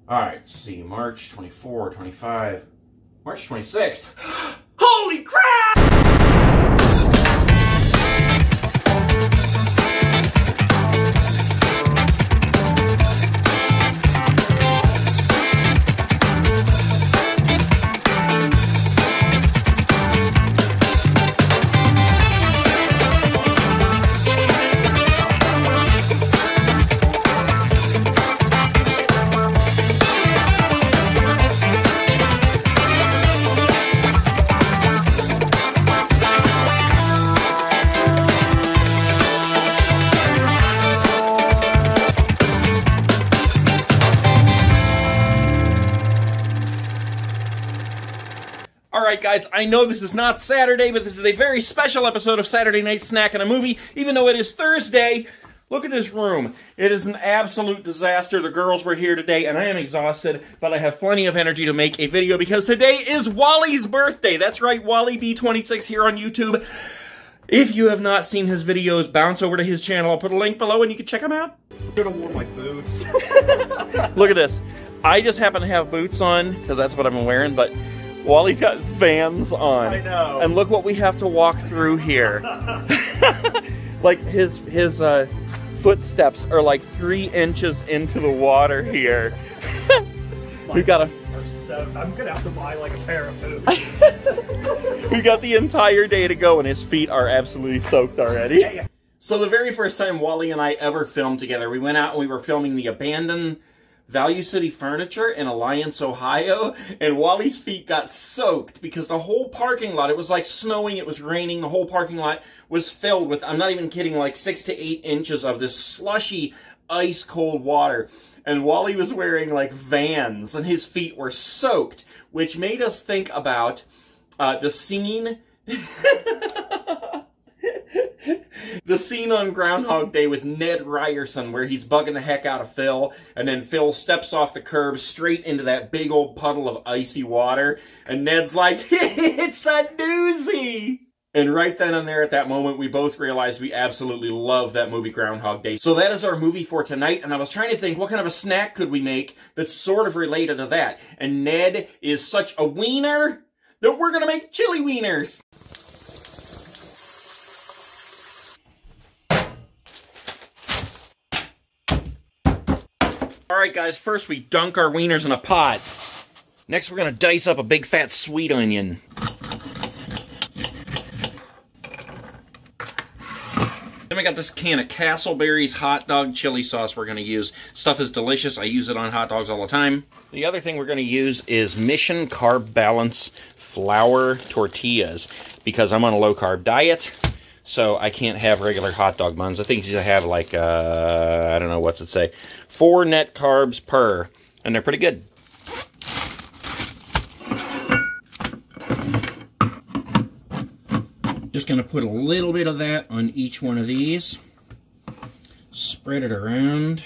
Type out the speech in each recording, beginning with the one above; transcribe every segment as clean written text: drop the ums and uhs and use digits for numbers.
All right, let's see, March 24, 25, March 26th. Holy crap! Alright guys, I know this is not Saturday, but this is a very special episode of Saturday Night Snack and a Movie, even though it is Thursday. Look at this room. It is an absolute disaster. The girls were here today, and I am exhausted, but I have plenty of energy to make a video because today is Wally's birthday. That's right, Wally B26 here on YouTube. If you have not seen his videos, bounce over to his channel. I'll put a link below and you can check him out. I'm gonna wear my boots. Look at this. I just happen to have boots on, because that's what I'm wearing, but Wally's got Vans on. I know. And look what we have to walk through here. Like his footsteps are like 3 inches into the water here. We've got a... I'm gonna have to buy like a pair of boots. We got the entire day to go and his feet are absolutely soaked already. So the very first time Wally and I ever filmed together, we went out and we were filming the abandoned Value City Furniture in Alliance, Ohio, and Wally's feet got soaked because the whole parking lot, it was like snowing, it was raining, the whole parking lot was filled with, I'm not even kidding, like 6 to 8 inches of this slushy, ice-cold water. And Wally was wearing like Vans, and his feet were soaked, which made us think about the scene... The scene on Groundhog Day with Ned Ryerson where he's bugging the heck out of Phil, and then Phil steps off the curb straight into that big old puddle of icy water, and Ned's like, it's a doozy! And right then and there at that moment, we both realized we absolutely love that movie Groundhog Day. So that is our movie for tonight, and I was trying to think, what kind of a snack could we make that's sort of related to that? And Ned is such a wiener that we're gonna make chili wieners! Alright guys, first we dunk our wieners in a pot. Next we're gonna dice up a big fat sweet onion. Then we got this can of Castleberry's hot dog chili sauce we're gonna use. Stuff is delicious, I use it on hot dogs all the time. The other thing we're gonna use is Mission Carb Balance flour tortillas, because I'm on a low carb diet. So I can't have regular hot dog buns. I think you have like, I don't know what's it say, 4 net carbs per, and they're pretty good. Just gonna put a little bit of that on each one of these. Spread it around.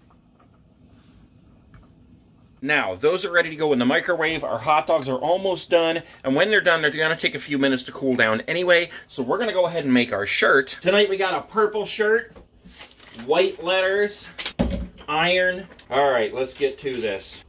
Now, those are ready to go in the microwave. Our hot dogs are almost done, and when they're done, they're gonna take a few minutes to cool down anyway, so we're gonna go ahead and make our shirt. Tonight we got a purple shirt, white letters, iron. All right, let's get to this.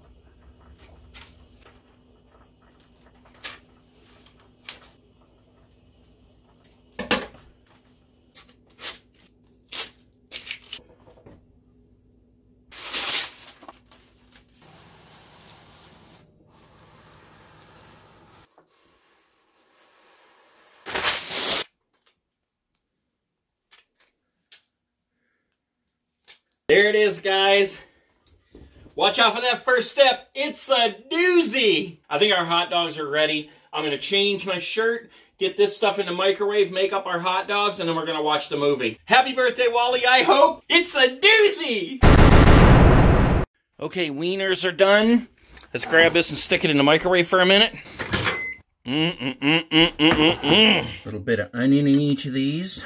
There it is, guys. Watch out for that first step. It's a doozy. I think our hot dogs are ready. I'm going to change my shirt, get this stuff in the microwave, make up our hot dogs, and then we're going to watch the movie. Happy birthday, Wally, I hope. It's a doozy. Okay, wieners are done. Let's grab this and stick it in the microwave for a minute. Little bit of onion in each of these.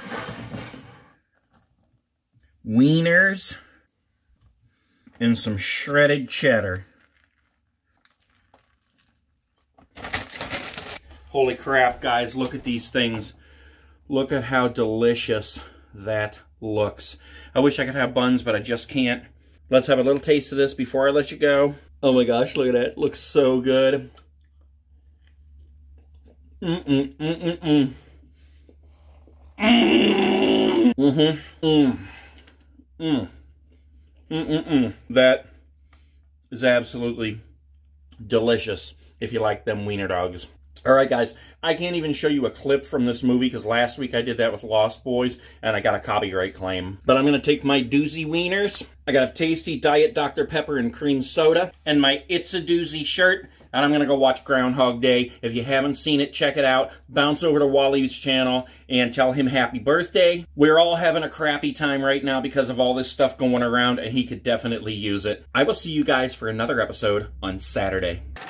Wieners. And some shredded cheddar. Holy crap, guys, look at these things. Look at how delicious that looks. I wish I could have buns, but I just can't. Let's have a little taste of this before I let you go. Oh my gosh, look at that. It looks so good. Mm-mm-mm-mm-mm. That is absolutely delicious if you like them wiener dogs. All right, guys, I can't even show you a clip from this movie because last week I did that with Lost Boys and I got a copyright claim. But I'm going to take my doozy wieners. I got a tasty Diet Dr. Pepper and cream soda and my It's a Doozy shirt. And I'm going to go watch Groundhog Day. If you haven't seen it, check it out. Bounce over to Wally's channel and tell him happy birthday. We're all having a crappy time right now because of all this stuff going around, and he could definitely use it. I will see you guys for another episode on Saturday.